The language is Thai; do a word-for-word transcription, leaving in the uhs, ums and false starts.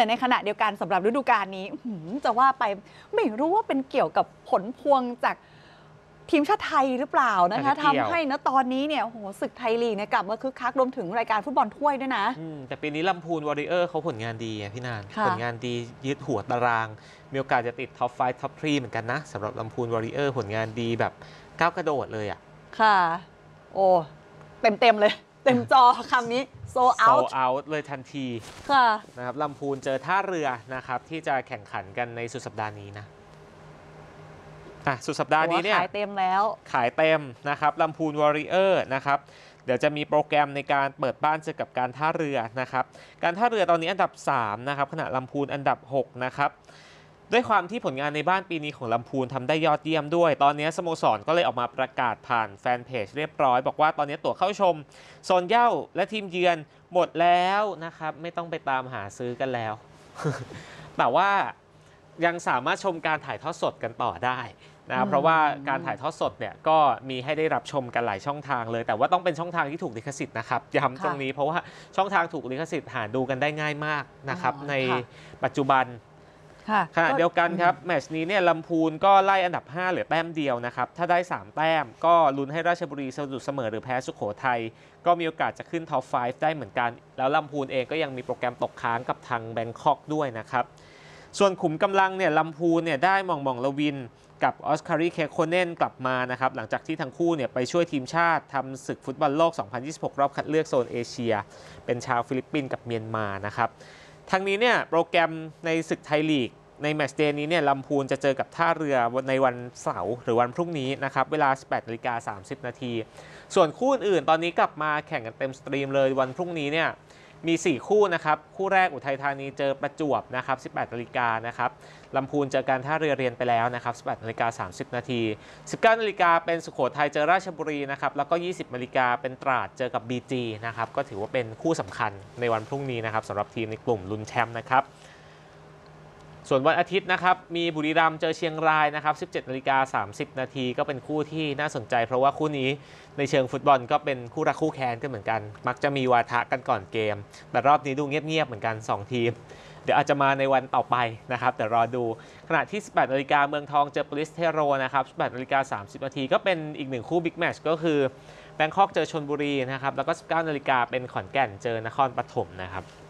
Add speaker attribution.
Speaker 1: แต่ในขณะเดียวกันสำหรับฤดูกาลนี้จะว่าไปไม่รู้ว่าเป็นเกี่ยวกับผลพวงจากทีมชาติไทยหรือเปล่านะคะทำให้ณตอนนี้เนี่ยโอ้โหศึกไทยลีกเนี่ยกลับมาคึกคักรวมถึงรายการฟุตบอลถ้วยด้วยนะ
Speaker 2: แต่ปีนี้ลำพูนวอริเออร์เขาผลงานดีพี่นานผลงานดียึดหัวตารางมีโอกาสจะติดท็อปไฟว์ท็อปทรีเหมือนกันนะสำหรับลำพูนวอริเออร์ผลงานดีแบบก้าวกระโดดเลยอ่ะ
Speaker 1: ค่ะโอ้เต็มเต็มเลยเต็มจอคำนี้โซเอาท์
Speaker 2: โซเอาท์เลยทันที
Speaker 1: ค่ะ
Speaker 2: นะครับลำพูนเจอท่าเรือนะครับที่จะแข่งขันกันในสุดสัปดาห์นี้นะอ่ะสุดสัปดาห์นี้เนี่ย
Speaker 1: ขายเต็มแล้ว
Speaker 2: ขายเต็มนะครับลำพูนวอริเออร์นะครับเดี๋ยวจะมีโปรแกรมในการเปิดบ้านเจอกับการท่าเรือนะครับการท่าเรือตอนนี้อันดับสามนะครับขณะลำพูนอันดับหกนะครับด้วยความที่ผลงานในบ้านปีนี้ของลำพูนทำได้ยอดเยี่ยมด้วยตอนนี้สโมสรก็เลยออกมาประกาศผ่านแฟนเพจเรียบร้อยบอกว่าตอนนี้ตั๋วเข้าชมโซนเหย้าและทีมเยือนหมดแล้วนะครับไม่ต้องไปตามหาซื้อกันแล้ว แต่ว่ายังสามารถชมการถ่ายทอดสดกันต่อได้นะเพราะว่าการถ่ายทอดสดเนี่ยก็มีให้ได้รับชมกันหลายช่องทางเลยแต่ว่าต้องเป็นช่องทางที่ถูกลิขสิทธิ์นะครับย้ำตรงนี้เพราะว่าช่องทางถูกลิขสิทธิ์หาดูกันได้ง่ายมากนะครับในปัจจุบันขณะเดียวกันครับแมตช์นี้เนี่ยลำพูนก็ไล่อันดับห้าเหลือแต้มเดียวนะครับถ้าได้สามแต้มก็ลุ้นให้ราชบุรีสะดุดเสมอหรือแพ้สุโขทัยก็มีโอกาสจะขึ้นท็อปไฟว์ได้เหมือนกันแล้วลำพูนเองก็ยังมีโปรแกรมตกค้างกับทางแบงคอกด้วยนะครับส่วนขุมกำลังเนี่ยลำพูนเนี่ยได้มองมองลวินกับออสคารีเคโคเนนกลับมานะครับหลังจากที่ทั้งคู่เนี่ยไปช่วยทีมชาติทำศึกฟุตบอลโลก สองพันยี่สิบหก รอบคัดเลือกโซนเอเชียเป็นชาวฟิลิปปินส์กับเมียนมานะครับทั้งนี้เนี่ยโปรแกรมในศึกไทยลีกในแมตช์เดย์นี้เนี่ยลำพูนจะเจอกับท่าเรือในวันเสาร์หรือวันพรุ่งนี้นะครับเวลา สิบแปดนาฬิกาสามสิบนาทีส่วนคู่อื่นตอนนี้กลับมาแข่งกันเต็มสตรีมเลยวันพรุ่งนี้เนี่ยมีสี่คู่นะครับคู่แรกอุทัยธานีเจอประจวบนะครับ สิบแปดนาฬิกานะครับลำพูนเจอการท่าเรือเรียนไปแล้วนะครับ สิบแปดนาฬิกาสามสิบนาที สิบเก้านาฬิกาเป็นสุโขทัยเจอราชบุรีนะครับแล้วก็ ยี่สิบนาฬิกาเป็นตราดเจอกับ บี จี นะครับก็ถือว่าเป็นคู่สำคัญในวันพรุ่งนี้นะครับสำหรับทีมในกลุ่มลุ้นแชมป์นะครับส่วนวันอาทิตย์นะครับมีบุรีรัมย์เจอเชียงรายนะครับ สิบเจ็ดนาฬิกาสามสิบนาทีก็เป็นคู่ที่น่าสนใจเพราะว่าคู่นี้ในเชิงฟุตบอลก็เป็นคู่รักคู่แค้นกันเหมือนกันมักจะมีวาทะกันก่อนเกมแต่รอบนี้ดูเงียบๆเหมือนกันสองทีมเดี๋ยวอาจจะมาในวันต่อไปนะครับแต่รอดูขณะที่ สิบแปดนาฬิกาเมืองทองเจอปริสเทโรนะครับ สิบแปดนาฬิกาสามสิบนาทีก็เป็นอีกหนึ่งคู่บิ๊กแมตช์ก็คือแบงคอกเจอชลบุรีนะครับแล้วก็ สิบเก้านาฬิกาเป็นขอนแก่นเจอนครปฐมนะครับ